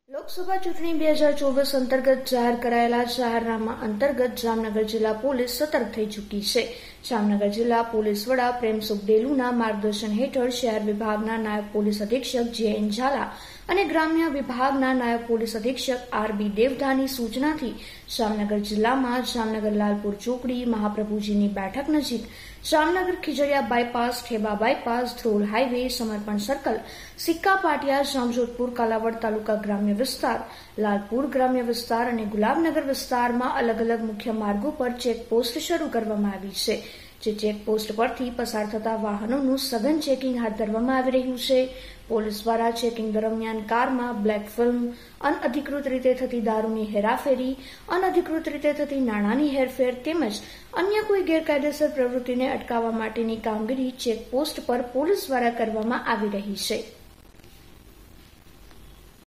લોકસભા ચૂંટણી 2024 અંતર્ગત જાહેર કરાયેલા જાહેરનામા અંતર્ગત જામનગર જિલ્લા પોલીસ સતર્ક થઈ ચૂકી છે. જામનગર જિલ્લા પોલીસ વડા પ્રેમસુખ ડેલુના માર્ગદર્શન હેઠળ શહેર વિભાગના નાયબ પોલીસ અધિક્ષક જે.એન. ઝાલા અને ગ્રામ્ય વિભાગના નાયબ પોલીસ અધિક્ષક આર.બી. દેવધાની સૂચનાથી જામનગર જિલ્લામાં જામનગર લાલપુર ચોકડી, મહાપ્રભુજીની બેઠક નજીક, Jamnagar Khijadiya bypass, Theba bypass, Dhrol highway, Samarpan circle, Sikka Patiya, Jamjodhpur, Kalavad તાલુકા ગ્રામ્ય વિસ્તાર, લાલપુર ગ્રામ્ય વિસ્તાર અને ગુલાબનગર વિસ્તારમાં અલગ અલગ મુખ્ય માર્ગો પર ચેકપોસ્ટ શરૂ કરવામાં આવી છે. જે ચેકપોસ્ટ પરથી પસાર થતા વાહનોનું સઘન ચેકિંગ હાથ ધરવામાં આવી રહ્યું છે. પોલીસ દ્વારા ચેકિંગ દરમિયાન કારમાં બ્લેક ફિલ્મ, અનઅધિકૃત રીતે થતી દારૂની હેરાફેરી, અનઅધિકૃત રીતે થતી નાણાંની હેરફેર તેમજ અન્ય કોઈ ગેરકાયદેસર પ્રવૃત્તિને અટકાવવા માટેની કામગીરી ચેકપોસ્ટ પર પોલીસ દ્વારા કરવામાં આવી રહી છે.